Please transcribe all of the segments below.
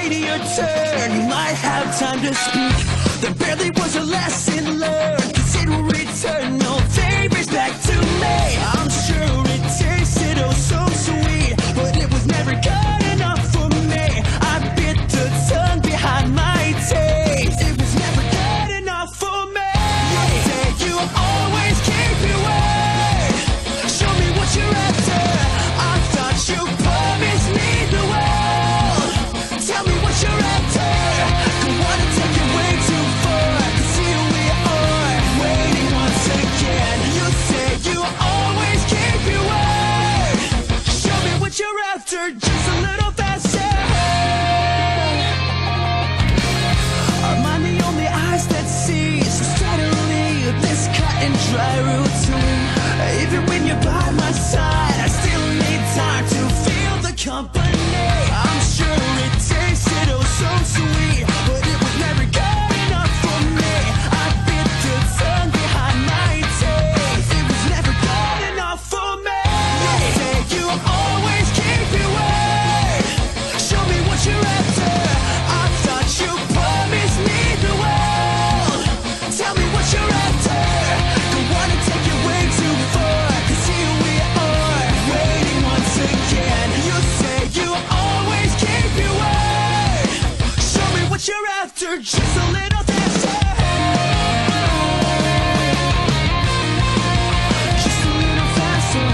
waiting your turn. You might have time to speak. There barely was a lesson learned, 'cause it will return no favors back to me. I'm sure it tasted oh so sweet, but it was never good enough for me. I bit the tongue behind my taste. It was never good enough for me. You say you always keep your word. Show me what you're after. I thought you promised me the world. Tell me what you're after. Don't wanna take it way too far, 'cause here we are, waiting once again. You say you always keep your word. Show me what you're after, just a little faster. Am I the only eyes that see so steadily this cut and dry routine? Even when you're by my side, I still need time to feel the company. I'm sure it tasted oh so sweet, but it was never good enough for me. I bit the tongue behind my taste. It was never good enough for me. You say you always keep your word. Show me what you're after. I thought you promised me the world. Tell me what you're after. Don't wanna take it way too far, 'cause here we are, waiting once again. You say you always keep your word. Show me what you're after, just a little faster. Just a little faster.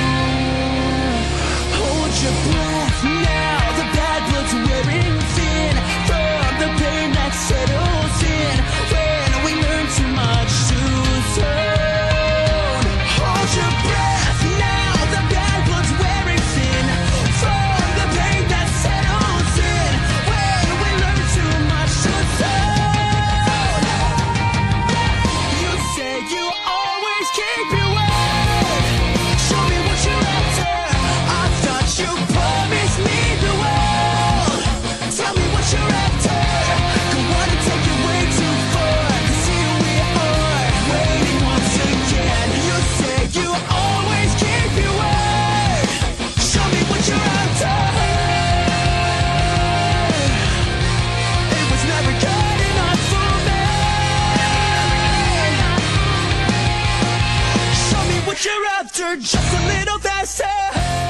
Hold your breath now, the bad blood's wearing thin from the pain that settles in when we learn too much too soon. Hold your breath now, the bad blood's wearing thin from the pain that settles in when we learn too much too soon. You say you always keep your word. Show me what you're after. I thought you promised me the world. Tell me what you're after. Don't wanna take it way too far, 'cause here we are, waiting once again. You say you always keep your word. Show me what you're after. It was never good enough for me. Show me what you're after, just a little faster.